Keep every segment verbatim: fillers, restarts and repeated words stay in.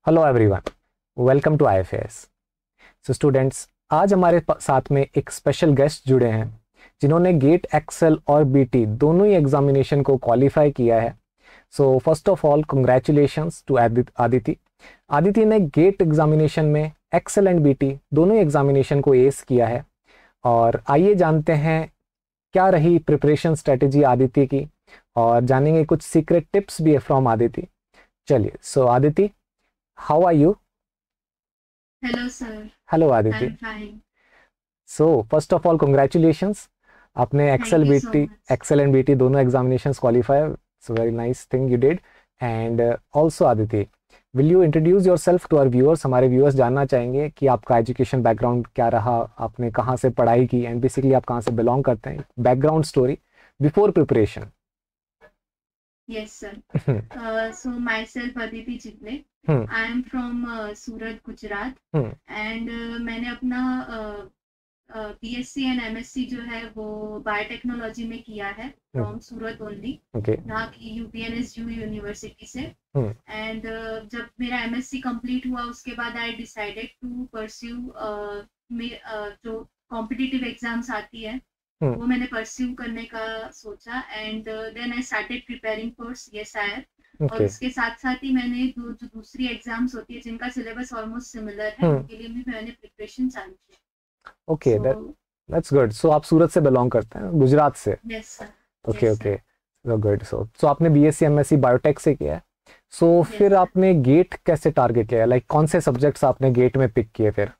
Hello everyone, welcome to I F S. So students, आज हमारे प- साथ में एक स्पेशल गेस्ट जुड़े हैं जिन्होंने गेट एक्सेल और बीटी दोनों ही एग्जामिनेशन को क्वालिफाई किया है। So first of all congratulations to Aditi. Aditi ने गेट एग्जामिनेशन में एक्सेल एंड बीटी दोनों ही एग्जामिनेशन को एस किया है। और आइए जानते हैं क्या रही प्रिपरेशन स्ट्रेटेजी आदिति की, और जानेंगे कुछ सीक्रेट टिप्स भी है फ्रॉम आदिति। चलिए, so Aditi, how are you? Hello, sir. Hello Aditi. I'm fine. So first of all congratulations, आपने XL Thank you so BT much. XL and BT दोनों examinations qualify. It's very nice thing you did. And also Aditi, will you introduce yourself to our viewers? हमारे viewers जानना चाहेंगे कि आपका education background क्या रहा, आपने कहाँ से पढ़ाई की, एंड बेसिकली आप कहाँ से बिलोंग करते हैं, background story before preparation. Yes, sir. Hmm. Uh, so myself Aditi Chitle. Hmm. I am from uh, Surat, Gujarat, hmm. and uh, मैंने अपना बीएससी एंड एमएससी जो है वो बायोटेक्नोलॉजी में किया है फ्रॉम सूरत ओनली, ओके। यहाँ की यूपीएनएसयू यूनिवर्सिटी से। हम्म। एंड uh, जब मेरा एमएससी कंप्लीट हुआ उसके बाद आई डिसाइडेड टू परस्यू जो कॉम्पिटिटिव एग्जाम्स आती है हम्म। वो मैंने परस्यू करने का सोचा। And then I started preparing for CSIR, और ओके। उसके साथ साथ ही मैंने दो जो दूसरी एग्जाम्स होती है जिनका सिलेबस ऑलमोस्ट सिमिलर है हम्म। उनके लिए भी मैंने प्रिपरेशन चालू की। Okay, so that's good. So आप सूरत से बिलोंग करते हैं, गुजरात से? Yes sir. Okay yes okay, sir. Good. So so आपने बीएससी एमएससी बायोटेक से किया है। सो यस फिर सर। आपने गेट कैसे टारगेट किया, लाइक कौन से सब्जेक्ट्स आपने गेट में पिक किए फिर?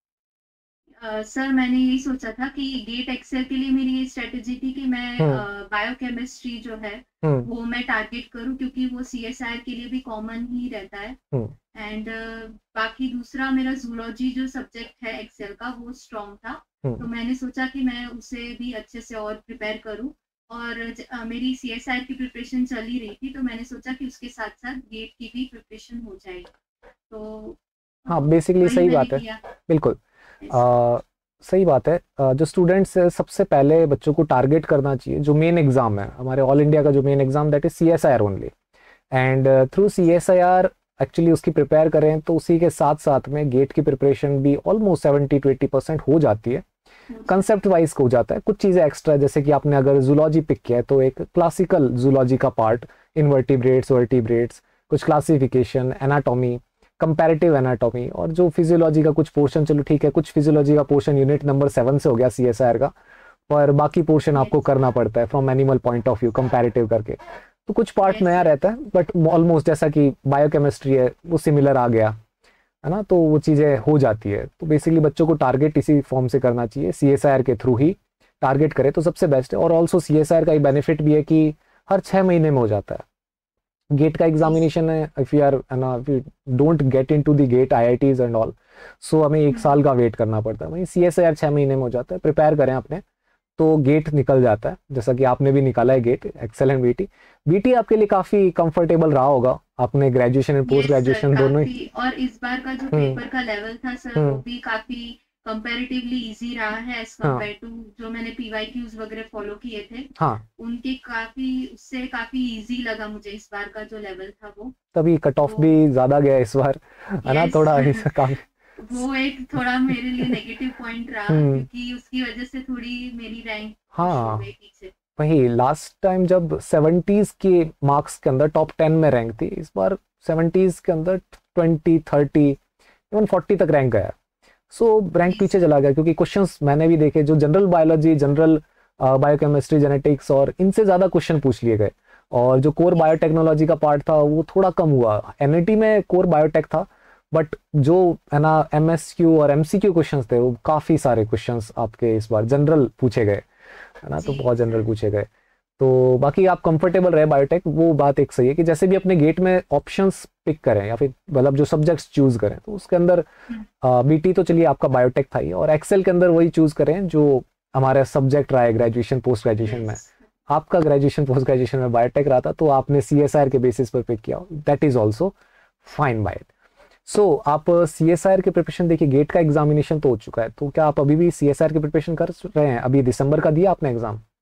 सर मैंने यही सोचा था कि गेट एक्सेल के लिए मेरी ये स्ट्रेटेजी थी कि मैं हम्म। बायोकेमिस्ट्री जो है हम्म। वो मैं टारगेट करूं, क्योंकि वो सीएसआईआर के लिए भी कॉमन ही रहता है। हम्म। एंड बाकी दूसरा मेरा जूलॉजी जो सब्जेक्ट है एक्सेल का वो स्ट्रॉन्ग था, तो हम्म। मैंने सोचा कि मैं उसे भी अच्छे से और प्रिपेयर करूं। और ज- अ, मेरी सीएसआईआर की प्रिपरेशन चल ही रही थी, तो मैंने सोचा कि उसके साथ साथ गेट की भी प्रिपरेशन हो जाएगी। तो अ, हाँ, बेसिकली वही सही मैंने बात है। किया। बिल्कुल। Yes, आ, सही बात है। आ, जो स्टूडेंट्स है सबसे पहले बच्चों को टारगेट करना चाहिए जो मेन एग्जाम है हमारे ऑल इंडिया का, जो main exam that is C S I R only. And through C S I R actually उसकी प्रिपेयर करें तो उसी के साथ साथ में गेट की प्रिपरेशन भी almost seventy to eighty percent हो जाती है। हो जाए। कंसेप्ट वाइज हो जाता है, कुछ चीज़ें एक्स्ट्रा, जैसे कि आपने अगर जूलॉजी पिक किया है तो एक क्लासिकल जूलॉजी का पार्ट, इनवर्टिब्रेट्स वर्टिब्रेट्स, कुछ क्लासिफिकेशन, एनाटॉमी, कंपैरेटिव एनाटॉमी, और जो फिजियोलॉजी का कुछ पोर्शन, चलो ठीक है, कुछ फिजियोलॉजी का पोर्शन यूनिट नंबर सेवन से हो गया सी एस आई आर का, पर बाकी पोर्शन आपको यस। करना पड़ता है from animal point of view comparative करके। तो कुछ पार्ट यस नया सर। रहता है, बट ऑलमोस्ट जैसा कि बायोकेमिस्ट्री है वो सिमिलर आ गया है ना, तो वो चीज़ें हो जाती है। तो बेसिकली बच्चों को टारगेट इसी फॉर्म से करना चाहिए, सी एस आई आर के थ्रू ही टारगेट करे तो सबसे बेस्ट है। और also C S I R का एक बेनिफिट भी है कि हर छः महीने में हो जाता है। गेट का जी सर। एग्जामिनेशन है, इफ यू आर ना, if you don't get into the get I I Ts and all, so हमें एक हम्म। साल का वेट करना पड़ता है। वहीं सी एस आई आर छः महीने में हो जाता है। प्रिपेयर करें अपने तो गेट निकल जाता है, जैसा कि आपने भी निकाला है GATE XL and BT. BT आपके लिए काफ़ी कंफर्टेबल रहा होगा, आपने graduation and post yes sir, graduation दोनों ही। काफी। और इस बार का जो हम्म। पेपर का लेवल था सर वो हम्म। भी काफी कंपैरेटिवली इजी रहा है एज हाँ। कंपेयर टू जो मैंने पीवाईक्यूज वगैरह फॉलो किए थे। हाँ, उनके काफी उससे काफी इजी लगा मुझे इस बार का जो लेवल था वो। तभी कट ऑफ तो भी ज़्यादा गया इस बार, है ना, यस थोड़ा ऐसा काफ़ी। वो एक थोड़ा मेरे लिए नेगेटिव पॉइंट रहा, हम्म। क्योंकि उसकी वजह से थोड़ी मेरी रैंक पुश हो हाँ, गई पीछे। वही लास्ट टाइम जब सेवेंटीज के मार्क्स के अंदर टॉप टेन में रैंक थी, इस बार सेवेंटीज के अंदर ट्वेंटी थर्टी इवन फोर्टी तक रैंक गया। सो रैंक जी पीछे सर। चला गया, क्योंकि क्वेश्चंस मैंने भी देखे जो general biology, general biochemistry, genetics और इनसे ज़्यादा क्वेश्चन पूछ लिए गए। और जो कोर यस सर। बायोटेक्नोलॉजी का पार्ट था वो थोड़ा कम हुआ। एन आई टी में कोर बायोटेक था, बट जो है ना एम एस क्यू और एम सी क्यू क्वेश्चन थे वो काफ़ी सारे क्वेश्चंस आपके इस बार जनरल पूछे गए, है ना, तो जी बहुत जनरल सर। पूछे गए। तो बाकी आप कंफर्टेबल रहे बायोटेक, वो बात एक सही है कि जैसे भी अपने गेट में ऑप्शंस पिक करें या फिर मतलब जो सब्जेक्ट्स चूज करें तो उसके अंदर बीटी तो चलिए आपका बायोटेक था ही, और एक्सेल के अंदर वही चूज करें जो हमारा सब्जेक्ट रहा है ग्रेजुएशन पोस्ट ग्रेजुएशन में। यस। आपका ग्रेजुएशन पोस्ट ग्रेजुएशन में बायोटेक रहा था तो आपने सी एस आई आर के बेसिस पर पिक किया, that is also fine by it. So आप सी एस आई आर की प्रिपरेशन, देखिए गेट का एग्जामिनेशन तो हो चुका है, तो क्या आप अभी भी सी एस आई आर की प्रिपरेशन कर रहे हैं? अभी दिसंबर का दिया आपने एग्जाम?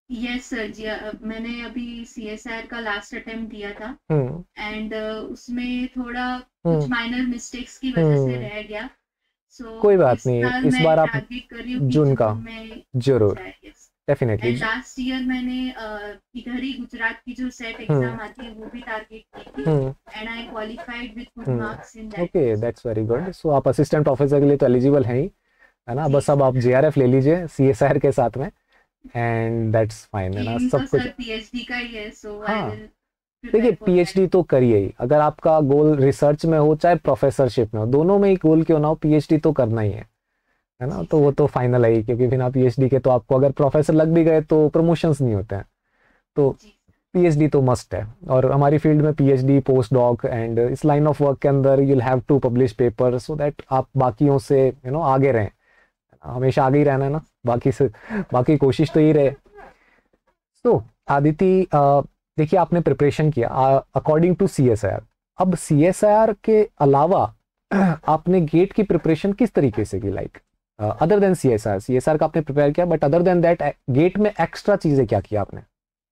यस सर जी, अ, मैंने अभी सीएसआर का लास्ट अटेम्प्ट दिया था हम्म एंड उसमें थोड़ा कुछ हम्म माइनर मिस्टेक्स की वजह से हम्म रह गया। सो कोई so, बात इस नहीं, साल इस मैं बार आप टारगेट कर रही हूँ कि जून का जून में हो जरूर, जाए। Yes. Definitely. And last year मैंने अ, इधर ही गुजरात की जो सेट हम्म एग्जाम आती है वो भी टारगेट की थी hmm and I qualified with good marks in hmm that okay, also. That's very good. So आप असिस्टेंट ऑफिसर के लिए तो एलिजिबल हैं ही, है ना? जी बस अब सर। आप जेआरएफ ले लीजिए सीएसआर के साथ में, एंड दैट्स फाइन, है ना? एम तो सब कुछ। सर पीएचडी का ही है, सो आई हाँ, विल देखिए प्रिपेयर फॉर दैट। पीएचडी तो करिए ही, अगर आपका गोल रिसर्च में हो चाहे प्रोफेसरशिप में हो, दोनों में ही गोल क्यों ना हो, पीएचडी तो करना ही है है ना? जी तो वो सर। तो फाइनल है ही, क्योंकि बिना पीएचडी के तो आपको अगर प्रोफेसर लग भी गए तो प्रमोशंस नहीं होते हैं। तो जी सर। पीएचडी तो मस्ट है, और हमारी फील्ड में पीएचडी, पोस्ट डॉक, एंड इस लाइन ऑफ वर्क के अंदर you have to publish paper so that आप बाकियों से यू नो आगे रहें। हमेशा आगे ही रहना है ना, बाकी से बाकी कोशिश तो यही रहे। तो आदिति, अ, देखिए आपने प्रिपरेशन किया अकॉर्डिंग टू सीएसआईआर। अब सीएसआईआर के अलावा आपने गेट की प्रिपरेशन किस तरीके से की, like other than CSR? CSR का आपने प्रिपेयर किया, but other than that GATE में एक्स्ट्रा चीजें क्या किया आपने?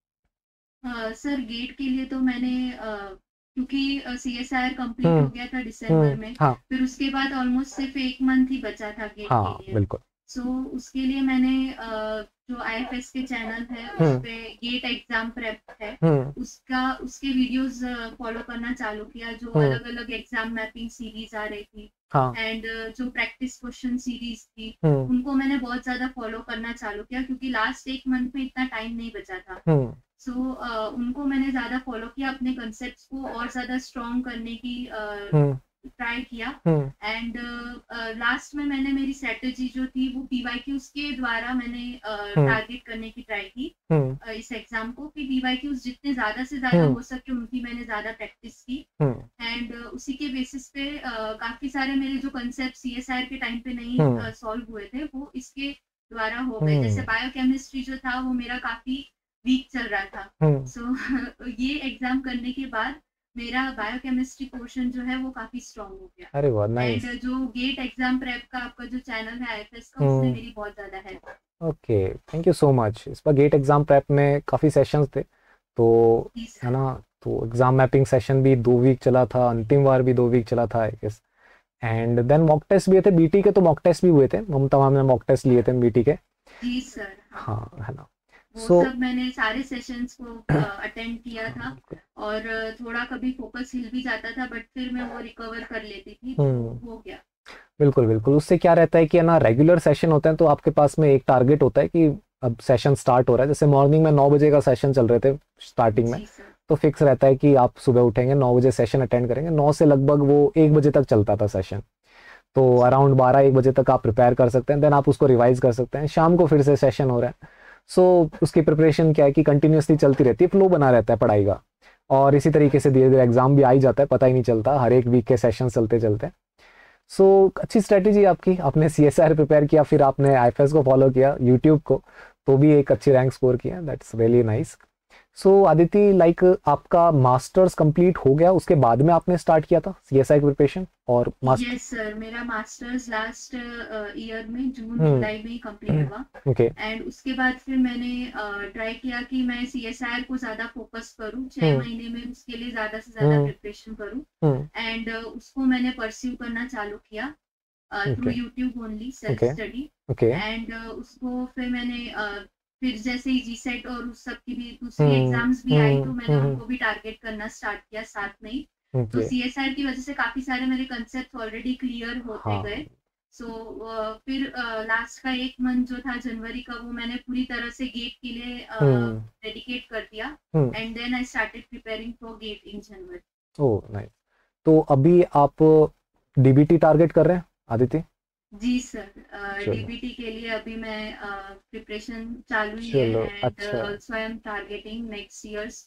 अ, सर गेट के लिए तो मैंने अ, क्योंकि सीएसआईआर कंप्लीट हम्म हो गया था दिसंबर हम्म में, हाँ फिर उसके बाद ऑलमोस्ट सिर्फ एक मंथ ही बचा था गेट के हाँ लिए। बिल्कुल। सो so, उसके लिए मैंने अ, जो आईएफएस के चैनल है उस हम्म पे गेट एग्जाम प्रेप है, हम्म उसका उसके वीडियोस फॉलो करना चालू किया, जो हम्म अलग अलग एग्जाम मैपिंग सीरीज आ रही थी हाँ एंड जो प्रैक्टिस क्वेश्चन सीरीज थी हम्म उनको मैंने बहुत ज्यादा फॉलो करना चालू किया, क्योंकि लास्ट एक मंथ में इतना टाइम नहीं बचा था। हम्म सो so, uh, उनको मैंने ज़्यादा फॉलो किया, अपने कंसेप्ट को और ज़्यादा स्ट्रॉन्ग करने की हम्म ट्राई किया। हम्म एंड लास्ट में मैंने मेरी स्ट्रेटजी जो थी वो पीवाईक्यूज के द्वारा मैंने हम्म टारगेट करने की ट्राई की हम्म uh, इस एग्जाम को, कि पीवाईक्यूज जितने ज़्यादा से ज़्यादा हम्म हो सके उनकी मैंने ज़्यादा प्रैक्टिस की। हम्म एंड uh, उसी के बेसिस पे uh, काफ़ी सारे मेरे जो कंसेप्ट सीएसआर के टाइम पे नहीं हम्म सॉल्व uh, हुए थे वो इसके द्वारा हो गए। जैसे हम्म बायोकेमिस्ट्री जो था वो मेरा काफ़ी वीक चल रहा था। हम्म सो so, ये एग्जाम करने के बाद मेरा बायोकेमिस्ट्री पोर्शन जो है वो काफी स्ट्रांग हो गया। अरे वाह, एंड नाइस। जो गेट एग्जाम प्रेप का आपका जो चैनल है आईएफएस का, उसने हम्म मेरी बहुत ज्यादा help. Okay, thank you so much. इस बार गेट एग्जाम प्रेप में काफ़ी सेशंस थे, तो की है सर। ना? तो एग्जाम मैपिंग सेशन भी दो वीक चला था, अंतिम बार भी दो वीक चला था I guess. And then mock test भी थे, बीटी के तो मॉक टेस्ट भी हुए थे, हम तमाम ने मॉक टेस्ट लिए थे बीटी के। जी सर। हाँ, हाँ, है ना? वो सो सब मैंने सारे सेशंस को अटेंड किया था और थोड़ा कभी फोकस हिल भी जाता था बट फिर मैं वो रिकवर कर लेती थी, तो हम्म हो गया। बिल्कुल बिल्कुल, उससे क्या रहता है कि है ना, रेगुलर सेशन होते हैं तो आपके पास में एक टारगेट होता है कि अब सेशन स्टार्ट हो रहा है। जैसे मॉर्निंग में नौ बजे का सेशन चल रहे थे स्टार्टिंग में, जी सर। तो फिक्स रहता है कि आप सुबह उठेंगे नौ बजे, सेशन अटेंड करेंगे, नौ से लगभग वो एक बजे तक चलता था सेशन। तो जी अराउंड बारह एक बजे तक आप प्रिपेयर कर सकते हैं, देन आप उसको रिवाइज कर सकते हैं। शाम को फिर से सेशन हो रहा है, सो so, उसकी प्रिपरेशन क्या है कि कंटिन्यूसली चलती रहती है, फ्लो बना रहता है पढ़ाई का, और इसी तरीके से धीरे धीरे एग्जाम भी आ ही जाता है, पता ही नहीं चलता हर एक वीक के सेशन चलते चलते। सो so, अच्छी स्ट्रेटेजी आपकी, आपने सी एस आर प्रिपेयर किया, फिर आपने आई एफ एस को फॉलो किया, यूट्यूब को, तो भी एक अच्छी रैंक स्कोर किया, that's really nice. So Aditi, like आपका मास्टर्स कंप्लीट हो गया, उसके बाद में आपने स्टार्ट किया था सी एस आई प्रिपरेशन और मास्टर? यस सर, मेरा मास्टर्स लास्ट ईयर में जून हम्म जुलाई में ही कंप्लीट हुआ। ओके एंड उसके बाद फिर मैंने ट्राई uh, किया कि मैं सीएसआईआर को ज्यादा फोकस करूं, छह हम्म महीने में उसके लिए ज्यादा से ज्यादा हम्म प्रिपरेशन करूं। हम्म एंड uh, उसको मैंने परस्यू करना चालू किया through okay YouTube only, self okay study. Okay and उसको फिर मैंने uh, फिर जैसे ही जी सेट और उस सब की भी दूसरी हम्म एग्जाम्स भी आई तो हम्म मैंने हम्म उनको भी टारगेट करना स्टार्ट किया साथ में ही। तो ओके सीएसआर की वजह से काफी सारे मेरे कंसेप्ट ऑलरेडी क्लियर होते हाँ गए। सो so, uh, फिर लास्ट uh, का एक मंथ जो था जनवरी का, वो मैंने पूरी तरह से गेट के लिए हम्म डेडिकेट uh, कर दिया। Hmm and then I started preparing for GATE in January. Oh nice. तो अभी आप डीबीटी टारगेट कर रहे हैं आदित्य? जी सर, चलो डीबीटी के लिए अभी मैं प्रिपरेशन uh, चालू ही चलो है। एंड अच्छा। Also I am targeting next years,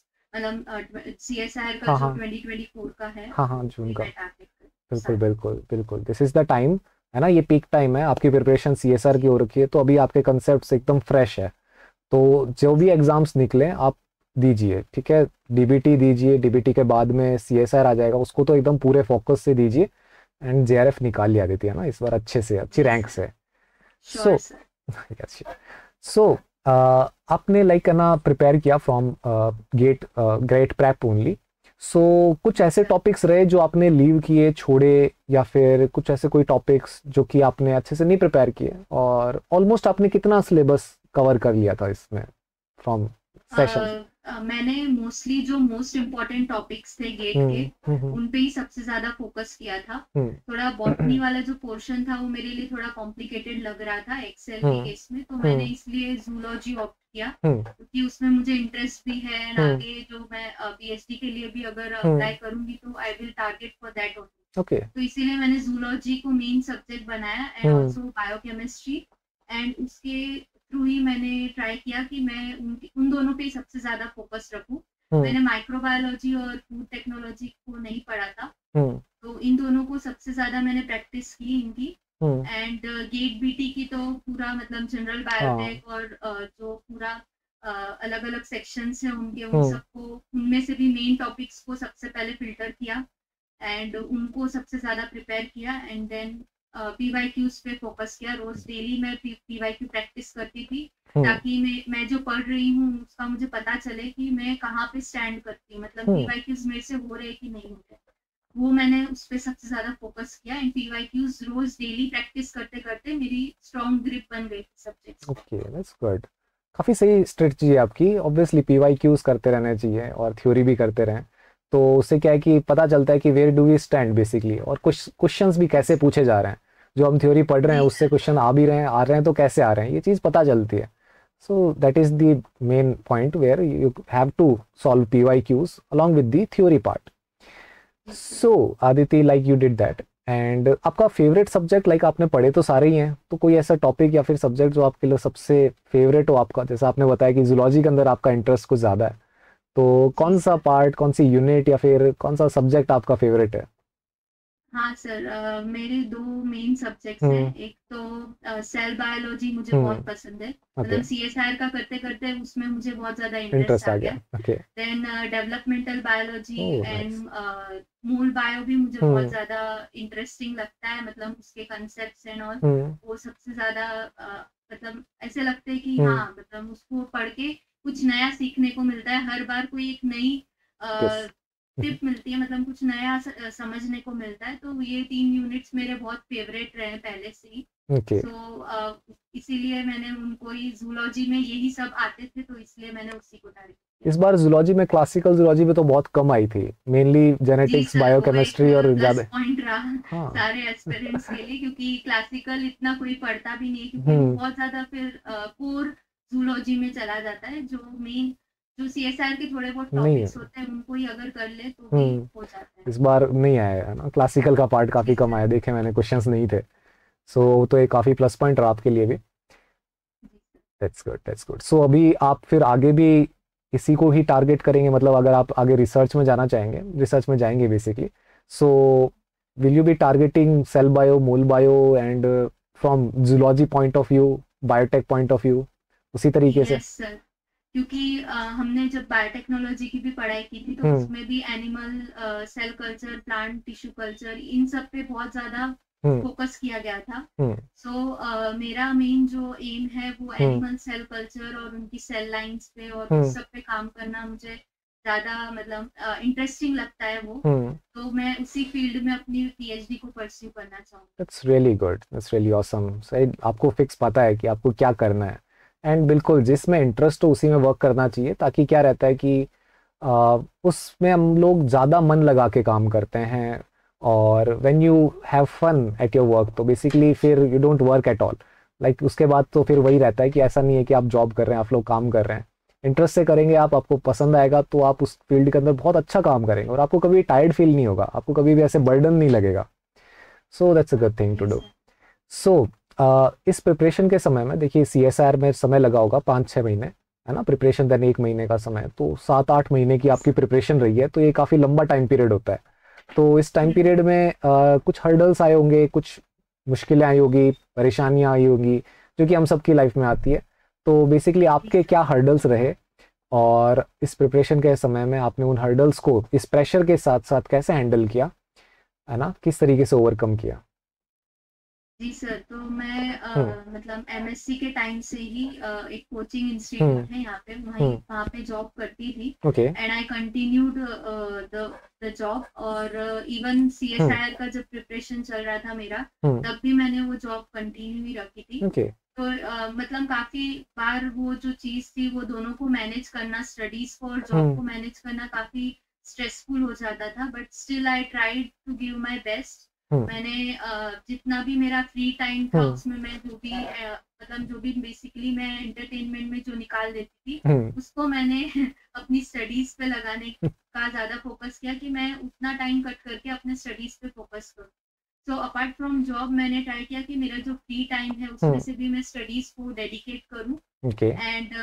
मतलब सीएसआर का हाँ जो हाँ ट्वेंटी ट्वेंटी फोर का है हाँ हाँ जून भी का। मैं टारगेट बिल्कुल कर। बिल्कुल बिल्कुल, दिस इज द टाइम, है ना? ये पीक टाइम है, आपकी प्रिपरेशन सीएसआर की हो रखी है, तो अभी आपके कंसेप्ट एकदम फ्रेश है। तो जो भी एग्जाम्स निकले आप दीजिए, ठीक है? डीबीटी दीजिए, डीबीटी के बाद में सीएसआर आ जाएगा, उसको तो एकदम पूरे फोकस से दीजिए, एंड जेआरएफ निकाल लिया देती है ना इस बार अच्छे से, अच्छी जी रैंक सर। से। Sure so sir. So uh, आपने लाइक like, ना प्रिपेयर किया from GATE great prep only, so कुछ ऐसे टॉपिक्स रहे जो आपने लीव किए, छोड़े, या फिर कुछ ऐसे कोई टॉपिक्स जो कि आपने अच्छे से नहीं प्रिपेयर किए, और ऑलमोस्ट आपने कितना सिलेबस कवर कर लिया था इसमें फ्रॉम सेशन? अ, अ, मैंने मोस्टली जो मोस्ट इम्पोर्टेंट टॉपिक्स थे गेट हम्म के हम्म हम्म उन पे ही सबसे ज्यादा फोकस किया था। हम्म थोड़ा बॉटनी वाला जो पोर्शन था वो मेरे लिए थोड़ा कॉम्प्लिकेटेड लग रहा था एक्सेल के हम्म केस में, तो मैंने हम्म इसलिए जूलॉजी ऑप्ट किया, हम्म क्योंकि उसमें मुझे इंटरेस्ट भी है एंड हम्म आगे जो मैं पीएचडी के लिए भी अगर हम्म अप्लाई करूंगी तो I will target for that only. Okay. तो इसीलिए मैंने जूलॉजी को मेन सब्जेक्ट बनाया and hmm also biochemistry, and उसके थ्रू ही मैंने ट्राई किया कि मैं उन उन दोनों पे ही सबसे ज्यादा फोकस रखूं। हम्म मैंने माइक्रोबायोलॉजी और फूड टेक्नोलॉजी को नहीं पढ़ा था, हम्म तो इन दोनों को सबसे ज्यादा मैंने प्रैक्टिस की इनकी। हम्म एंड गेट बीटी की तो पूरा मतलब जनरल हाँ बायोटेक और uh, जो पूरा अलग अलग सेक्शंस हैं उनके, उन हम्म सबको उनमें से भी मेन टॉपिक्स को सबसे पहले फिल्टर किया एंड उनको सबसे ज्यादा प्रिपेयर किया, एंड देन पीवाई क्यूज पे फोकस किया। रोज डेली मैं पीवाई क्यू प्रैक्टिस करती थी, हम्म ताकि मैं मैं जो पढ़ रही हूँ उसका मुझे पता चले कि मैं कहाँ पे स्टैंड करती हूँ, मतलब हम्म पीवाई क्यूज मेरे से हो रहे कि नहीं हो रहे। वो मैंने उस पर सबसे ज्यादा फोकस किया एंड पीवाई क्यूज रोज डेली प्रैक्टिस करते करते मेरी स्ट्रॉन्ग ग्रिप बन गई थी सब्जेक्ट्स पे। Okay, that's good. काफ़ी सही स्ट्रेटजी है आपकी। ऑब्वियसली पीवाई क्यूज करते रहना चाहिए और थ्योरी भी करते रहें, तो उससे क्या है कि पता चलता है कि where do we stand basically, और कुछ क्वेश्चंस भी कैसे पूछे जा रहे हैं। जो हम थ्योरी पढ़ रहे हैं जी उससे सर। क्वेश्चन आ भी रहे हैं, आ रहे हैं तो कैसे आ रहे हैं, ये चीज़ पता चलती है। So that is the main point where you have to solve P Y Qs along with the theory part. Ji sir. So Aditi, like you did that, and आपका फेवरेट सब्जेक्ट, लाइक आपने पढ़े तो सारे ही हैं, तो कोई ऐसा टॉपिक या फिर सब्जेक्ट जो आपके लिए सबसे फेवरेट हो आपका? जैसा आपने बताया कि जूलॉजी के अंदर आपका इंटरेस्ट कुछ ज़्यादा है, तो जी कौन सा सर। पार्ट, कौन सी यूनिट या फिर कौन सा सब्जेक्ट आपका फेवरेट है? हाँ सर, अ, मेरे दो मेन सब्जेक्ट्स हैं। हम्म एक तो सेल बायोलॉजी मुझे बहुत हम्म पसंद है, ओके, मतलब सीएसआर का करते करते उसमें मुझे बहुत ज़्यादा इंटरेस्ट इंटरेस्ट आ आ गया। गया, okay. Then developmental biology oh and nice. Mol bio भी मुझे बहुत हम्म ज़्यादा इंटरेस्टिंग लगता है, मतलब उसके कंसेप्ट्स एंड ऑल हम्म वो सबसे ज़्यादा अ, मतलब ऐसे लगते हैं कि हम्म हाँ, मतलब उसको पढ़ के कुछ नया सीखने को मिलता है, हर बार कोई एक नई यस। टिप मिलती है, मतलब कुछ नया स- समझने को मिलता है। तो ये तीन यूनिट्स मेरे बहुत फेवरेट रहे हैं पहले से ही। ओके, सो so, इसीलिए मैंने उनको ही, जूलॉजी में यही सब आते थे तो इसलिए मैंने उसी को टारगेट किया। इस बार जूलॉजी में, क्लासिकल जूलॉजी में तो बहुत कम आई थी, मेनली जी जेनेटिक्स, सर, वो एक बायोकेमिस्ट्री और प्लस ज़्यादा। पॉइंट रहा हाँ। सारे एस्पिरेंट्स के लिए, क्योंकि क्लासिकल इतना कोई पढ़ता भी नहीं है, क्योंकि वो हम्म बहुत ज्यादा फिर कोर जूलॉजी में चला जाता है। जो मेन जो सीएसआर के थोड़े बहुत नहीं है। टॉपिक्स होते हैं उनको ही अगर कर ले तो भी हम्म हो जाता है। इस बार नहीं आया है ना, क्लासिकल का पार्ट जी काफ़ी कम सर। आया, देखे मैंने, क्वेश्चंस नहीं थे। सो तो एक काफ़ी प्लस पॉइंट रहा आपके लिए भी। Ji sir. That's good, that's good. So अभी आप फिर आगे भी इसी को ही टारगेट करेंगे, मतलब अगर आप आगे रिसर्च में जाना चाहेंगे, रिसर्च में जाएंगे basically, so will you be targeting cell bio, mol bio, and from zoology point of view, biotech point of view, उसी तरीके से? यस सर, क्योंकि अ, हमने जब बायोटेक्नोलॉजी की भी पढ़ाई की थी तो हम्म उसमें भी animal cell culture, plant tissue culture, इन सब पे बहुत ज़्यादा हम्म फोकस किया गया था। हम्म सो so, uh, मेरा मेन जो एम है वो हम्म एनिमल सेल कल्चर और उनकी सेल लाइंस पे और हम्म उस सब पे काम करना मुझे ज़्यादा मतलब इंटरेस्टिंग लगता है वो। हम्म तो मैं उसी फील्ड में अपनी पीएचडी को परस्यू करना चाहूँगी। That's really good, that's really awesome. सही, आपको फिक्स पता है कि आपको क्या करना है, एंड बिल्कुल जिसमें इंटरेस्ट हो उसी में वर्क करना चाहिए, ताकि क्या रहता है कि आ, उसमें हम लोग ज़्यादा मन लगा के काम करते हैं, और when you have fun at your work, तो बेसिकली फिर you don't work at all. Like उसके बाद तो फिर वही रहता है कि ऐसा नहीं है कि आप जॉब कर रहे हैं, आप लोग काम कर रहे हैं, इंटरेस्ट से करेंगे आप, आपको पसंद आएगा तो आप उस फील्ड के अंदर बहुत अच्छा काम करेंगे, और आपको कभी टायर्ड फील नहीं होगा, आपको कभी भी ऐसे बर्डन नहीं लगेगा। So that's a good thing to yes do. Sir. So इस प्रिपरेशन के समय में देखिए, सी एस आर में समय लगा होगा पाँच छः महीने, है ना, प्रिपरेशन, देन एक महीने का समय, तो सात आठ महीने की आपकी प्रिपरेशन रही है, तो ये काफ़ी लंबा टाइम पीरियड होता है। तो इस टाइम हम्म। पीरियड में अ, कुछ हर्डल्स आए होंगे, कुछ मुश्किलें आई होगी, परेशानियां आई होंगी, जो कि हम सबकी लाइफ में आती है। तो बेसिकली जी आपके सर। क्या हर्डल्स रहे, और इस प्रिपरेशन के समय में आपने उन हर्डल्स को इस प्रेशर के साथ साथ कैसे हैंडल किया, है ना, किस तरीके से ओवरकम किया? जी सर, तो मैं हम्म अ, मतलब एमएससी के टाइम से ही अ, एक कोचिंग हम्म इंस्टीट्यूट है यहाँ पे, वहीं हम्म वहाँ पे जॉब करती थी। Okay and I continued the the job, और इवन हम्म सीएसआईआर का जब प्रिपरेशन चल रहा था मेरा, हम्म तब भी मैंने वो जॉब कंटिन्यू ही रखी थी। ओके तो अ, मतलब काफी बार वो जो चीज थी वो दोनों को मैनेज करना, स्टडीज को और जॉब हम्म को मैनेज करना काफी स्ट्रेसफुल हो जाता था, but still I tried to give my best. Hmm मैंने अ, जितना भी मेरा फ्री टाइम था हम्म उसमें मैं जो भी अ, मतलब जो भी बेसिकली मैं एंटरटेनमेंट में जो निकाल देती थी, हम्म उसको मैंने अपनी स्टडीज पे लगाने का ज्यादा फोकस किया कि मैं उतना टाइम कट करके अपने स्टडीज पे फोकस करूँ। सो अपार्ट फ्रॉम जॉब मैंने ट्राई किया कि मेरा जो फ्री टाइम है उसमें हम्म से भी मैं स्टडीज को डेडिकेट करूँ। ओके एंड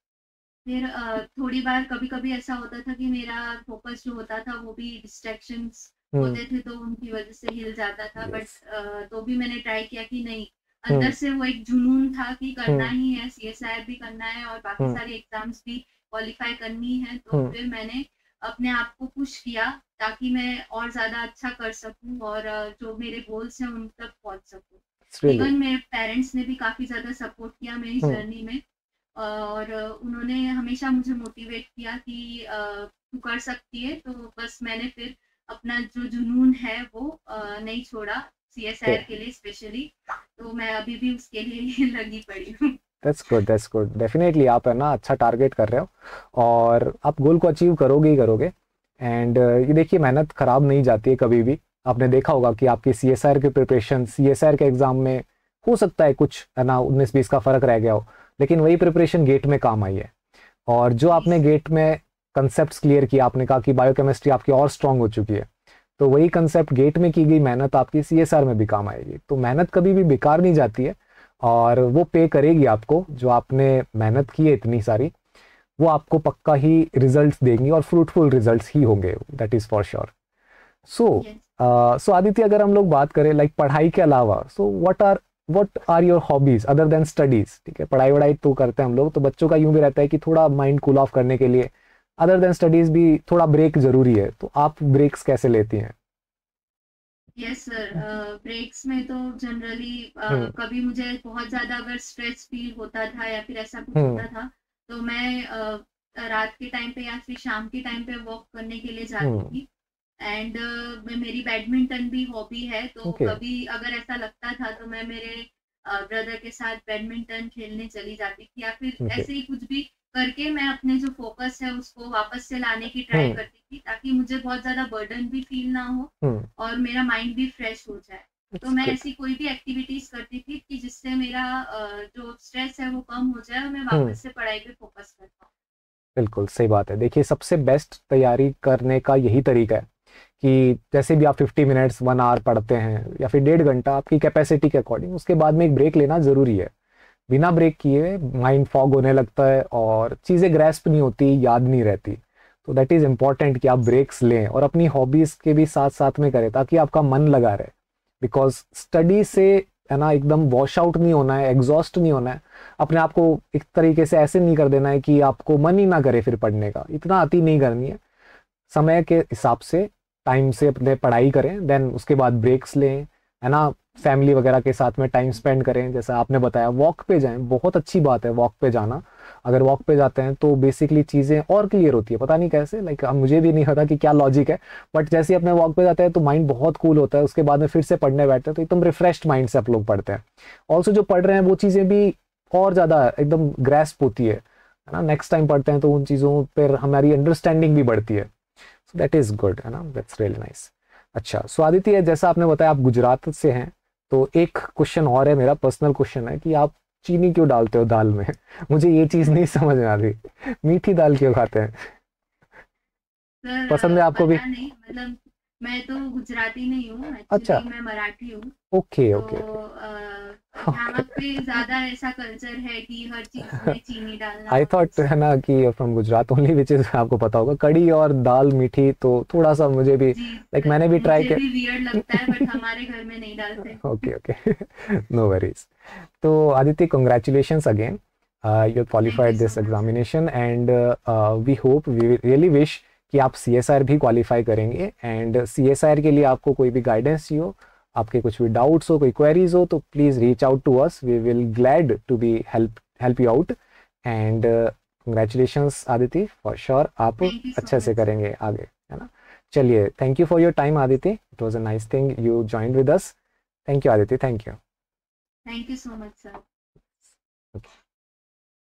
फिर अ, थोड़ी बार कभी-कभी ऐसा होता था कि मेरा फोकस जो होता था वो भी डिस्ट्रैक्शंस हम्म होते थे, तो उनकी वजह से हिल जाता था। बट यस अ, तो भी मैंने ट्राई किया कि नहीं, अंदर हम्म से वो एक जुनून था कि करना हम्म ही है, सीएसआईआर भी करना है और बाकी हम्म सारी एग्जाम्स भी क्वालिफाई करनी है। तो हम्म फिर मैंने अपने आप को पुश किया ताकि मैं और ज़्यादा अच्छा कर सकूँ और अ, जो मेरे गोल्स हैं उन तक पहुँच सकूँ। इट्स रियली इवन मेरे पेरेंट्स ने भी काफ़ी ज़्यादा सपोर्ट किया मेरी हम्म जर्नी में, और उन्होंने हमेशा मुझे मोटिवेट किया कि अ, तू कर सकती है। तो बस मैंने फिर अपना जो जुनून है वो अ, नहीं छोड़ा, ओके सीएसआईआर के लिए स्पेशली। तो मैं अभी भी उसके लिए ही लगी पड़ी हूँ। That's good that's good definitely आप है ना अच्छा टारगेट कर रहे हो और आप गोल को अचीव करोगे ही करोगे एंड ये देखिए मेहनत खराब नहीं जाती है कभी भी। आपने देखा होगा कि आपकी सीएसआर की प्रिपरेशन सीएसआर के एग्जाम में हो सकता है कुछ है ना उन्नीस बीस का फर्क रह गया हो, लेकिन वही प्रिपरेशन गेट में काम आई है। और जो जी आपने सर। गेट में कंसेप्ट क्लियर किया, आपने कहा कि बायोकेमिस्ट्री आपकी और स्ट्रांग हो चुकी है, तो वही कंसेप्ट गेट में की गई मेहनत आपकी सीएसआर में भी काम आएगी। तो मेहनत कभी भी बेकार नहीं जाती है और वो पे करेगी आपको। जो आपने मेहनत की है इतनी सारी, वो आपको पक्का ही रिजल्ट्स देंगी और फ्रूटफुल रिजल्ट्स ही होंगे, that is for sure. So yes. So Aditya, अगर हम लोग बात करें लाइक पढ़ाई के अलावा, so what are what are your hobbies other than studies? ठीक है, पढ़ाई वढ़ाई तो करते हैं हम लोग, तो बच्चों का यूं भी रहता है कि थोड़ा माइंड कूल ऑफ करने के लिए अदर देन स्टडीज भी थोड़ा ब्रेक जरूरी है, तो आप ब्रेक्स कैसे लेती हैं? यस सर, ब्रेक्स में तो जनरली हम्म कभी मुझे बहुत ज्यादा अगर स्ट्रेस फील होता था या फिर ऐसा कुछ हम्म होता था, तो मैं अ, रात के टाइम पे या फिर शाम के टाइम पे वॉक करने के लिए जाती हम्म थी। एंड uh, मेरी बैडमिंटन भी हॉबी है, तो ओके कभी अगर ऐसा लगता था तो मैं मेरे ब्रदर के साथ बैडमिंटन खेलने चली जाती थी, या फिर ओके ऐसे ही कुछ भी करके मैं अपने जो फोकस है उसको वापस से लाने की ट्राई हम्म करती थी, ताकि मुझे बहुत ज्यादा बर्डन भी फील ना हो हम्म और मेरा माइंड भी फ्रेश हो जाए। तो इट्स मैं गुड। ऐसी कोई भी एक्टिविटीज करती थी कि जिससे मेरा अ, जो स्ट्रेस है वो कम हो जाए और मैं हम्म वापस से पढ़ाई पे फोकस कर पाऊँ। बिल्कुल सही बात है। देखिए सबसे बेस्ट तैयारी करने का यही तरीका है कि जैसे भी आप फिफ्टी मिनट्स वन आवर पढ़ते हैं या फिर डेढ़ घंटा आपकी कैपेसिटी के अकॉर्डिंग, उसके बाद में एक ब्रेक लेना ज़रूरी है। बिना ब्रेक किए माइंड फॉग होने लगता है और चीज़ें ग्रैस्प नहीं होती, याद नहीं रहती। तो दैट इज़ इम्पॉर्टेंट कि आप ब्रेक्स लें और अपनी हॉबीज़ के भी साथ साथ में करें ताकि आपका मन लगा रहे। बिकॉज स्टडी से है ना एकदम वॉश आउट नहीं होना है, एग्जॉस्ट नहीं होना है। अपने आप को एक तरीके से ऐसे नहीं कर देना है कि आपको मन ही ना करे फिर पढ़ने का, इतना अति नहीं करनी है। समय के हिसाब से टाइम से अपने पढ़ाई करें, देन उसके बाद ब्रेक्स लें, है ना। फैमिली वगैरह के साथ में टाइम स्पेंड करें, जैसा आपने बताया वॉक पे जाएं, बहुत अच्छी बात है वॉक पे जाना। अगर वॉक पे जाते हैं तो बेसिकली चीज़ें और क्लियर होती है, पता नहीं कैसे, लाइक मुझे भी नहीं पता कि क्या लॉजिक है, बट जैसे ही अपने वॉक पे जाते हैं तो माइंड बहुत कूल होता है, उसके बाद में फिर से पढ़ने बैठते हैं तो एकदम रिफ्रेश्ड माइंड से आप लोग पढ़ते हैं। ऑल्सो जो पढ़ रहे हैं वो चीज़ें भी और ज़्यादा एकदम ग्रैस्प होती है है ना। नेक्स्ट टाइम पढ़ते हैं तो उन चीज़ों पर हमारी अंडरस्टैंडिंग भी बढ़ती है। सो दैट इज गुड, है ना, दैट्स रियली नाइस। अच्छा, सो आदित्य, जैसा आपने बताया आप गुजरात से हैं, तो एक क्वेश्चन और है, मेरा पर्सनल क्वेश्चन है कि आप चीनी क्यों डालते हो दाल में? मुझे ये चीज नहीं समझ में आ रही, मीठी दाल क्यों खाते हैं? सर पसंद है अ, आपको भी? पता नहीं, मतलब मैं तो गुजराती नहीं हूँ, अच्छा, एक्चुअली मैं मराठी हूँ। ओके तो ओके अ, ओके यहाँ पे ज्यादा ऐसा कल्चर है कि हर चीज में चीनी डालना आई और ये थॉट सब। है ना कि from Gujarat only, which is आपको पता होगा कड़ी और दाल मीठी, तो थोड़ा सा मुझे भी जी लाइक सर, मैंने भी ट्राई मुझे भी वियर्ड लगता है, बट किया। हमारे घर में नहीं डालते। Okay okay no worries. तो Aditya, congratulations again, uh, you have thank you qualified so this much sir. examination and uh, uh, we hope, we really wish कि आप सी एस आई आर भी क्वालिफाई करेंगे। And C S I R के लिए आपको कोई भी guidance चाहिए हो, आपके कुछ भी डाउट्स हो, कोई क्वेरीज हो, तो please reach out to us, we will glad to be help help you out. And congratulations Aditi, for sure आप थैंक यू सो अच्छे से मच। करेंगे आगे, है ना। चलिए, thank you for your time Aditi, it was a nice thing you joined with us. Thank you Aditi, thank you. Thank you so much sir.